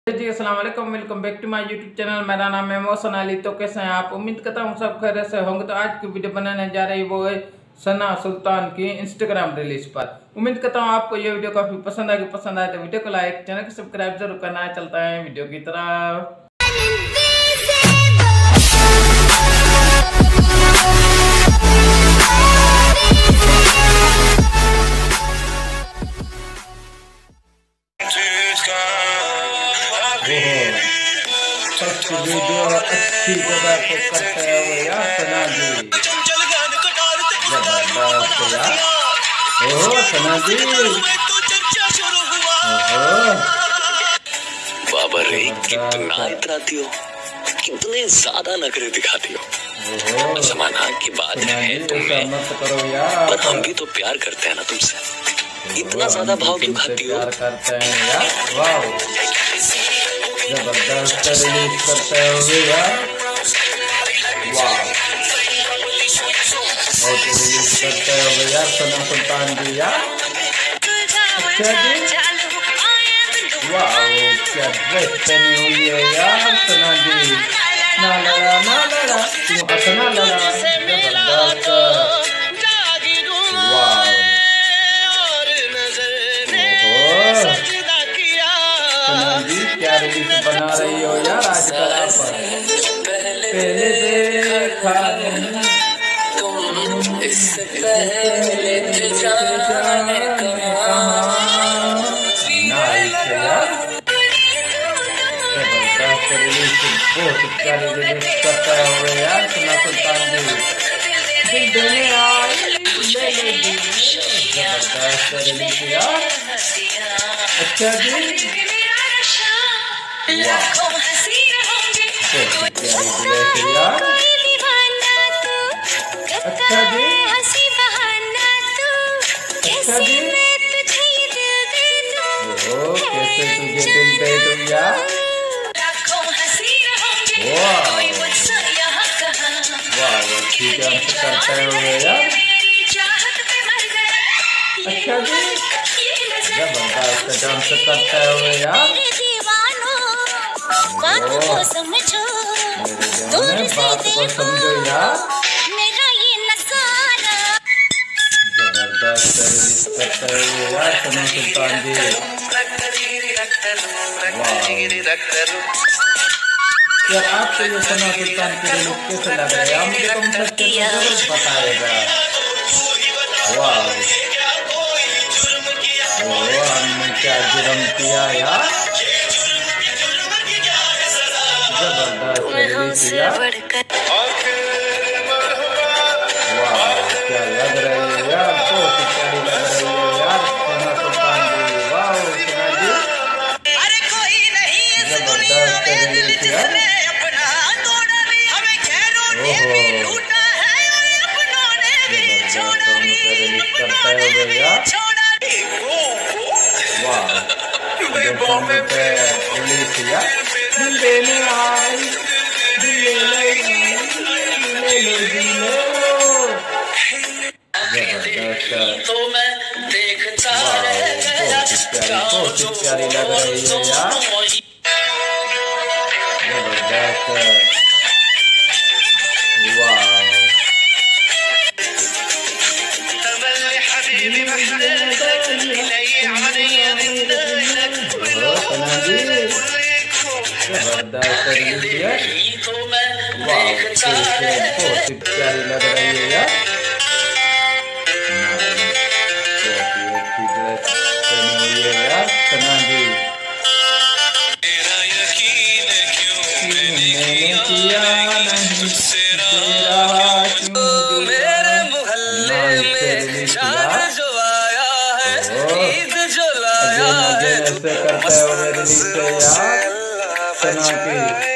जी अस्सलाम वालेकुम, welcome back to my YouTube channel. मेरा नाम है मोहसन अली। तो कैसे हैं आप? उम्मीद करता हूँ सब खैरियत से होंगे। तो आज की वीडियो बनाने जा रही वो है सना सुल्तान की इंस्टाग्राम रिलीज पर। उम्मीद करता हूँ आपको ये वीडियो काफी पसंद आएगी। पसंद आए तो वीडियो को लाइक, चैनल को सब्सक्राइब जरूर करना है। चलता है वीडियो की तरफ। वीडियो अच्छी जगह को करते हुए यार सना जी, जबरदस्त यार। ओहो सना जी, बाबा रे कितना इतराती हो, कितने ज्यादा नखरे दिखाती हो। जमाना की बात है तुम्हें, पर हम भी तो प्यार करते हैं ना तुमसे। इतना ज्यादा भाव क्यों खाती हो? प्यार करते हैं यार। वाह, जबरदस्त रिलीज करते हुए यार। वाह, बहुत रिलीज करते हुए यार सना सुल्तान जी यार। अच्छा जी, वाह क्या ड्रेस पहनी हुई है यार सना जी। ना लड़ा तुम हंसना लड़ा, जबरदस्त। वाह, क्या रिलीज बना रही हो यार आजकल आप? पहले देखा नहीं तुम, इससे पहले जाने कहाँ। नाइस यार, जबरदस्त रिलीज, बहुत प्यारी रिलीज करता हुए यार सना सुल्तान जी। दिल देने आए जबरदस्त रिलीज यार। अच्छा जी, यार। अच्छा जी, अच्छा जी, ओ कैसे तुझे दिल दे दूं यार। वाह वाह, अच्छी डांस करते हुए यार। अच्छा जी, जबरदस्त डांस करते हुए यार। बात को समझो यार। मेरा ये नजारा जबरदस्त रिलीज करते हुए यार सना सुल्तान जी। यार आपको ये सना सुल्तान की रिलीज कैसे लग रहा है? आप मुझे कमेंट सेक्शन में जरूर बताइएगा। वाह, हमने क्या जुर्म किया यार। जबरदस्त रिलीज यार। वाह क्या लग रही है यार, बहुत ही प्यारी लग रही है यार सना सुल्तान जी। वाह सना जी, जबरदस्त रिलीज यार। ओहो, जबरदस्त रिलीज करते हुए यार। वाह, रिलीज यार। दिल देने आई, दिल ले जबरदस्त। बहुत ही प्यारी लग रही है यार। जबरदस्त, वाह जबरदस्त रिलीज है। वाह, बहुत ही प्यारी लग रही है यार। बहुत ही अच्छी ड्रेस पहनी हुई है यार सना जी। मैंने किया नहीं तेरा क्यों मेरे मोहल्ले में रिलीज यार। करते हुए रिलीज है यार सना की।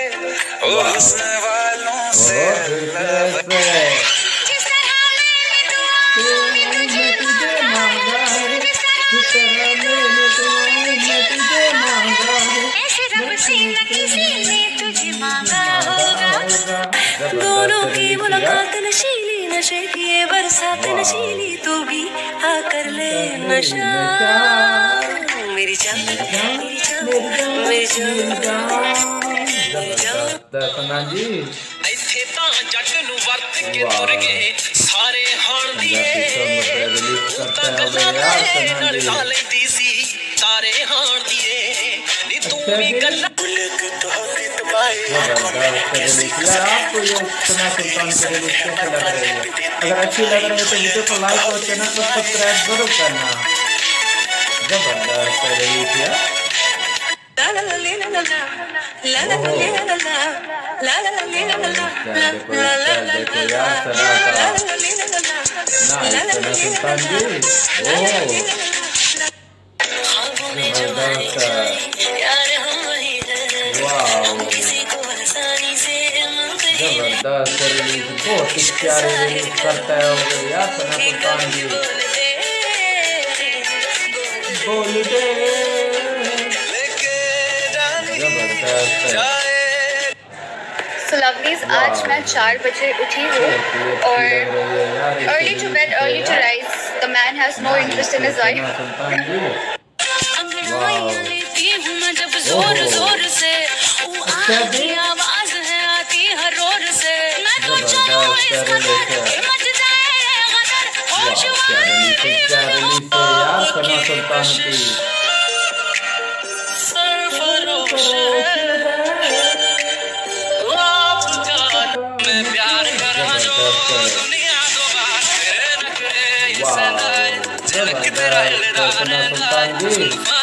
दोनों की मुलाकात नशीली, नशे की बरसात नशीली, तू भी आकर ले नशा। मेरी जान मेरी जान जबरदस्त सना जी। ਇੱਥੇ ਤਾਂ ਜੱਟ ਨੂੰ ਵਰਤ ਕੇ ਤੁਰ ਗਏ ਸਾਰੇ ਹਾਣ ਦੀਏ ਲਾ ਲੈਂਦੀ ਸੀ ਤਾਰੇ ਹਾਣ ਦੀਏ ਨੀ ਤੂੰ ਵੀ ਗੱਲਾਂ आपको ये सना सुल्तान की रिलीज कैसे लग रही है? अगर अच्छी लग रही है तो वीडियो को लाइक और चैनल को सब्सक्राइब जरूर करना। जबरदस्त रिलीज है। देखो यार सना का सना सुल्तान जी। जबरदस्त जबरदस्त रिलीज, बहुत ही प्यारी रिलीज करता है यार सना सुल्तान जी। बोल दे जबरदस्त। So lovelies, आज मैं 4 बजे उठी हूँ और early to bed, early to rise. The man has no interest in his wife. जोर जोर से आती आवाज है आती हर रोड से मैं तो चाहूं इस कदर मच जाए गदर होश सना सुल्तान की सरफरोश मैं प्यार करा जो दुनिया तो बात करे न करे ये सदा झलक तेरा सना सुल्तान जी।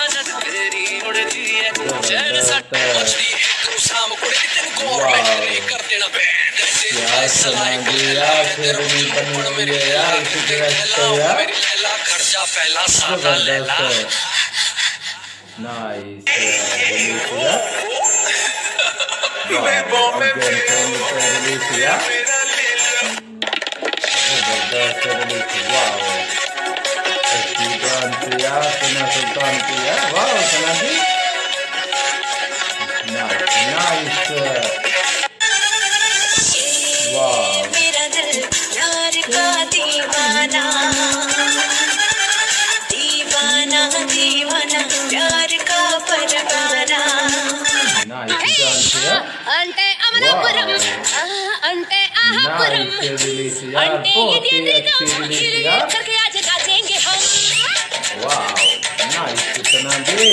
मेरा दिल यार का दीवाना दीवाना दीवाना प्यार का परवाना अंटे अमरपुरम अंटे आहापुरम अंटे ये करके आज गाजेंगे हम। वाह नाइस सना जी।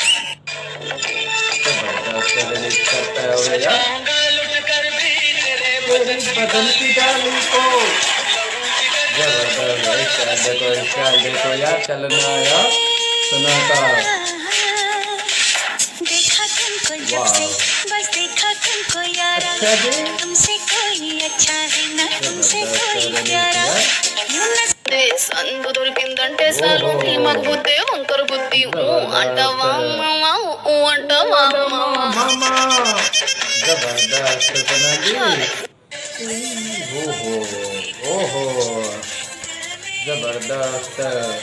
जबरदस्त करता है यार बदलती डाली को। जबरदस्त देखो यार चलना यार सना का। देखा तुमको जब से बस देखा तुमको यारा तुमसे कोई अच्छा है ना तुमसे कोई प्यारा సందు దొరికిందంటే సాలు మాకు బుద్ధి వంకర బుద్ధి అంటావా మామ అంటావా जबरदस्त सना जी। ओहो जबरदस्त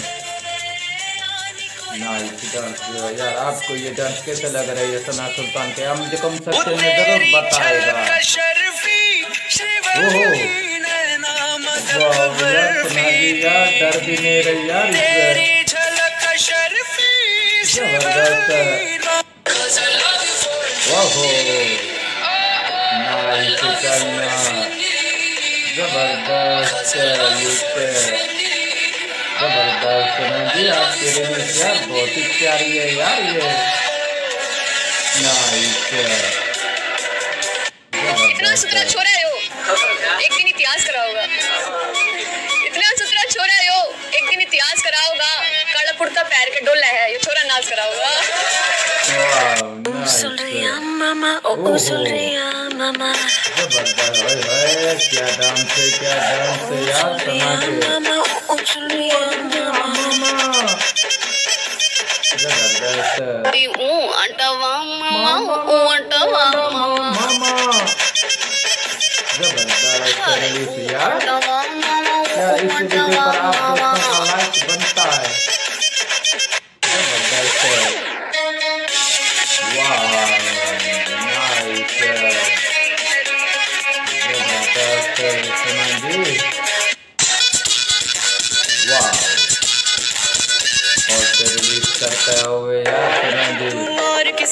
नाइस डांस यार। आपको ये डांस कैसे लग रही है सना सुल्तान के? आप मुझे कम सेक्शन में जरूर बताएगा। ओहो यार सना जी यार डर भी नहीं रही यार जबरदस्त। ओहो नाइस चलना जबरदस्त जबरदस्त सना जी। आपकी रिलीज यार बहुत ही प्यारी है यार ये नाइस। इतना सुथरा छोरा है वो, एक दिन इतिहास करा होगा। इतना सुथरा छोरा है वो, एक दिन इतिहास करा होगा। काला कुर्ता पैर के डोला है ये छोरा नाच करा होगा। सुन रही मामा ओ सुन रही मामा जबरदस्त क्या डांस है यार सना के। मामा ओ सुन रही मामा जबरदस्त अंटावा मामा अंटावा मामा जबरदस्त रिलीज यार। क्या इस वीडियो पर आप दोस्तों का लाइक बनता है? जबरदस्त वाह नाइस जबरदस्त सना जी। वाह और रिलीज करता हुए यार सना जी।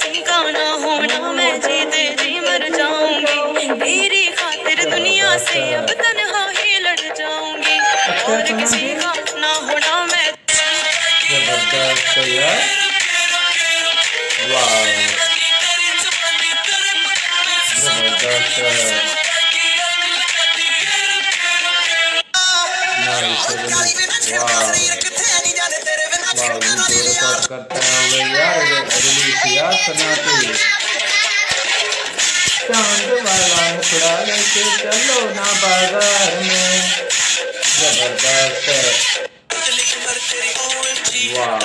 करता हुए यार रिलीज यार सना की। चांद वाला मुखड़ा लेके चलो ना बाजार में, जबरदस्त। वाह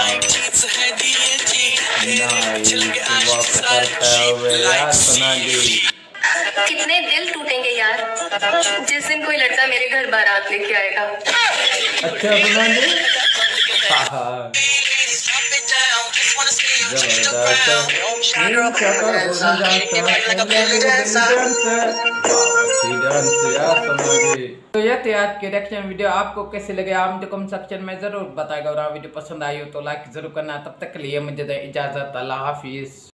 नाइस वॉक करता हुए यार सना जी। कितने दिल टूटेंगे यार जिस दिन कोई लड़का मेरे घर बारात लेके आएगा। अच्छा सना जी, तो ये थी आज की रिएक्शन वीडियो। आपको कैसे लगे आप मुझे कमेंट सेक्शन में जरूर बताएगा, और वीडियो पसंद आई हो तो लाइक जरूर करना। तब तक के लिए मुझे दे इजाजत, अल्लाह हाफिज।